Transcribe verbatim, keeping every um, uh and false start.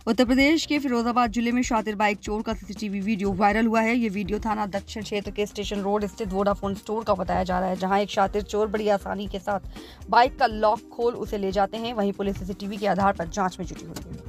उत्तर प्रदेश के फिरोजाबाद जिले में शातिर बाइक चोर का सीसीटीवी वीडियो वायरल हुआ है। ये वीडियो थाना दक्षिण क्षेत्र के स्टेशन रोड स्थित वोडाफोन स्टोर का बताया जा रहा है, जहां एक शातिर चोर बड़ी आसानी के साथ बाइक का लॉक खोल उसे ले जाते हैं। वहीं पुलिस सीसीटीवी के आधार पर जांच में जुटी हुई है।